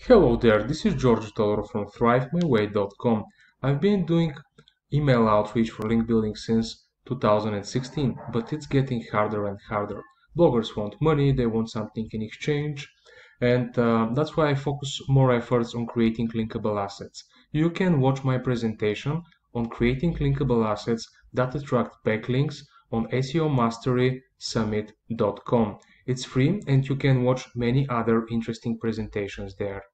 Hello there, this is Georgi Todorov from ThriveMyWay.com. I've been doing email outreach for link building since 2016, but it's getting harder and harder. Bloggers want money, they want something in exchange, and that's why I focus more efforts on creating linkable assets. You can watch my presentation on creating linkable assets that attract backlinks on SEO Mastery Summit.com. It's free and you can watch many other interesting presentations there.